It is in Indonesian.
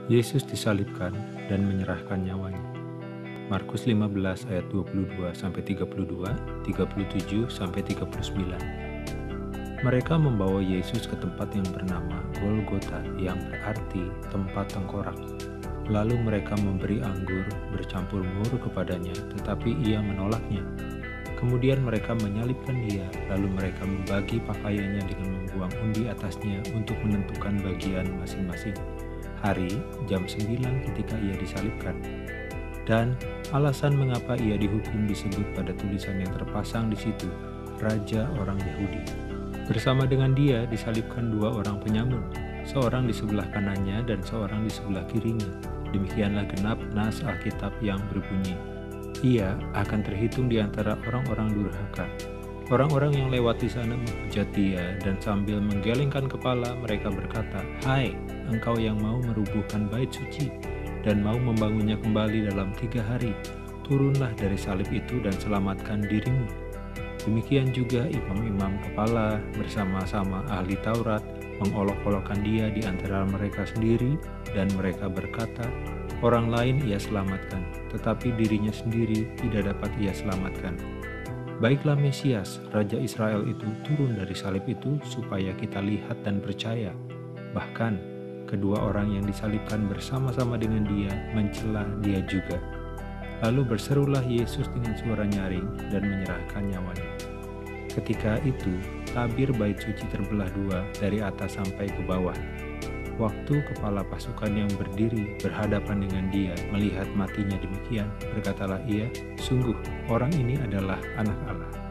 Yesus disalibkan dan menyerahkan nyawanya. Markus 15 ayat 22-32, 37-39. Mereka membawa Yesus ke tempat yang bernama Golgota, yang berarti tempat tengkorak. Lalu mereka memberi anggur bercampur mur kepadanya, tetapi ia menolaknya. Kemudian mereka menyalibkan dia, lalu mereka membagi pakaiannya dengan membuang undi atasnya untuk menentukan bagian masing-masing. Hari, jam 9 ketika ia disalibkan. Dan alasan mengapa ia dihukum disebut pada tulisan yang terpasang di situ, Raja orang Yahudi. Bersama dengan dia disalibkan dua orang penyamun, seorang di sebelah kanannya dan seorang di sebelah kirinya. Demikianlah genap nas Alkitab yang berbunyi, ia akan terhitung di antara orang-orang durhaka. Orang-orang yang lewat di sana menghujat dia, dan sambil menggelengkan kepala mereka berkata, "Hai, engkau yang mau merubuhkan bait suci dan mau membangunnya kembali dalam 3 hari, turunlah dari salib itu dan selamatkan dirimu." Demikian juga imam-imam kepala bersama-sama ahli Taurat mengolok-olokkan dia di antara mereka sendiri, dan mereka berkata, "Orang lain ia selamatkan, tetapi dirinya sendiri tidak dapat ia selamatkan. Baiklah Mesias, Raja Israel itu turun dari salib itu supaya kita lihat dan percaya." Bahkan, kedua orang yang disalibkan bersama-sama dengan dia mencela dia juga. Lalu berserulah Yesus dengan suara nyaring dan menyerahkan nyawanya. Ketika itu, tabir bait suci terbelah dua dari atas sampai ke bawah. Waktu kepala pasukan yang berdiri berhadapan dengan dia melihat matinya demikian, berkatalah ia, "Sungguh, orang ini adalah Anak Allah."